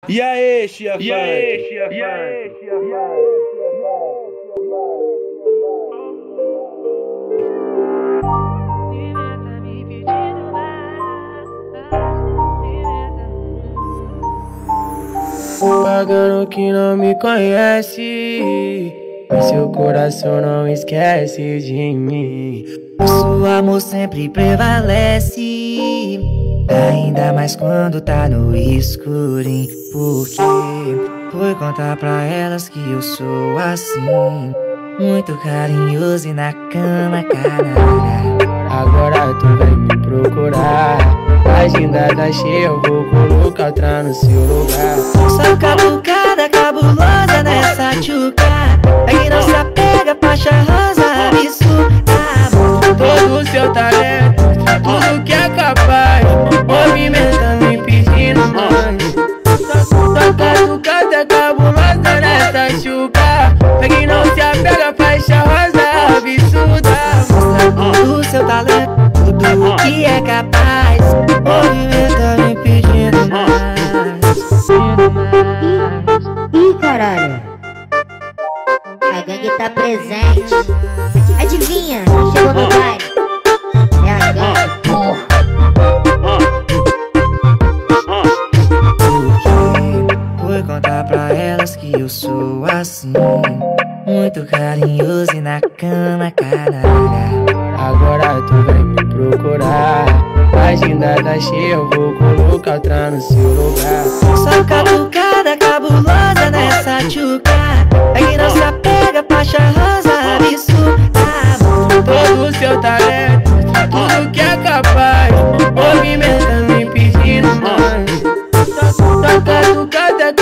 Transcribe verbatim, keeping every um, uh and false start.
E aí, chia funk? E aí, chia E aí, funk? chia funk? Pagando que não me conhece, mas seu coração não esquece de mim. Nosso amor sempre prevalece, ainda mais quando tá no escurinho. Porque foi contar pra elas que eu sou assim, muito carinhoso e na cama, caralho. Agora tu vai me procurar, a agenda tá cheia, eu vou colocar outra no seu lugar. Só cabucada cabulosa nessa tchuca, é que não se apega, faixa rosa, absurda. Todo o seu talento, tudo que é capaz, movimenta me pedindo mais. Só cabucada cabulosa nessa tchuca, é que não se apega, faixa rosa, absurda. Todo o seu talento, tudo que é capaz, movimenta me pedindo mais, pedindo mais. Ih, caralho, a gangue tá presente. Adivinha, chegou no baile. É a gangue, porra. Porque foi contar pra elas que eu sou assim, muito carinhoso e na cama, caralho. Agora tu vai me procurar, a agenda tá cheia, eu vou colocar outra no seu lugar. Só cabucada cabulosa nessa tchuca, é que não se apega, faixa rosa, absurda. Todo o seu talento, tudo que é capaz, movimenta me pedindo mais. Só cabucada